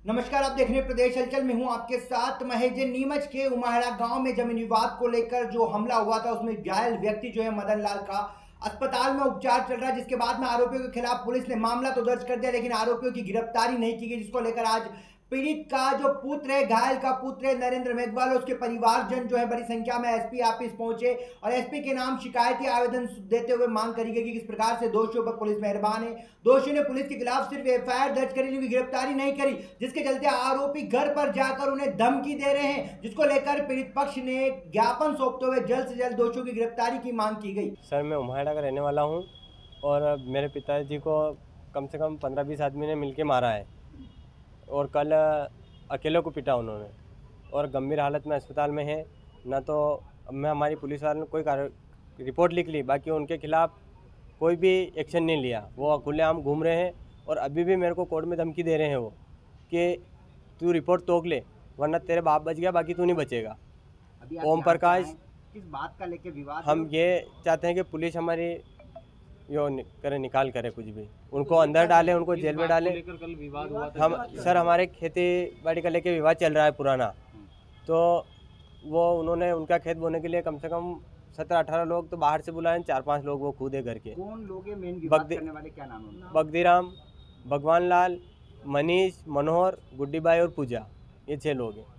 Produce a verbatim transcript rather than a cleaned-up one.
नमस्कार, आप देख रहे हैं प्रदेश हलचल में हूं आपके साथ महेश। नीमच के उमाहड़ा गांव में जमीन विवाद को लेकर जो हमला हुआ था उसमें घायल व्यक्ति जो है मदन लाल का अस्पताल में उपचार चल रहा है, जिसके बाद में आरोपियों के खिलाफ पुलिस ने मामला तो दर्ज कर दिया, लेकिन आरोपियों की गिरफ्तारी नहीं की गई, जिसको लेकर आज पीड़ित का जो पुत्र है, घायल का पुत्र है नरेंद्र मेघवाल, उसके परिवारजन जो है बड़ी संख्या में एसपी ऑफिस पहुंचे और एसपी के नाम शिकायती आवेदन देते हुए मांग करी गई कि किस प्रकार से दोषियों पर पुलिस मेहरबान है। दोषियों ने पुलिस के खिलाफ सिर्फ एफआईआर दर्ज करी, उनकी गिरफ्तारी नहीं करी, जिसके चलते आरोपी घर पर जाकर उन्हें धमकी दे रहे हैं, जिसको लेकर पीड़ित पक्ष ने ज्ञापन सौंपते हुए जल्द से जल्द दोषियों की गिरफ्तारी की मांग की गई। सर, मैं उम्हाड़ा का रहने वाला हूँ और मेरे पिताजी को कम से कम पंद्रह बीस आदमी ने मिलके मारा है और कल अकेले को पीटा उन्होंने और गंभीर हालत में अस्पताल में है। ना तो मैं हमारी पुलिस वालों ने कोई कार्य रिपोर्ट लिख ली, बाकी उनके खिलाफ कोई भी एक्शन नहीं लिया। वो खुलेआम घूम रहे हैं और अभी भी मेरे को कोर्ट में धमकी दे रहे हैं वो कि तू रिपोर्ट तोड़ ले वरना तेरे बाप बच गया, बाकी तू नहीं बचेगा। ओम प्रकाश, किस बात का लेके विवाद? हम ये चाहते हैं कि पुलिस हमारी यो नि, करे निकाल करे, कुछ भी उनको अंदर डाले, उनको जेल में डाले। कल विवाद हुआ था। हम सर, हमारे खेती बाड़ी का लेके विवाद चल रहा है पुराना, तो वो उन्होंने उनका खेत बोने के लिए कम से कम सत्रह अठारह लोग तो बाहर से बुलाए, चार पांच लोग वो खुद है घर के। कौन लोग हैं मेन विवाद करने वाले, क्या नाम है? बगदीराम, भगवान लाल, मनीष, मनोहर, गुड्डी बाई और पूजा, ये छह लोग हैं।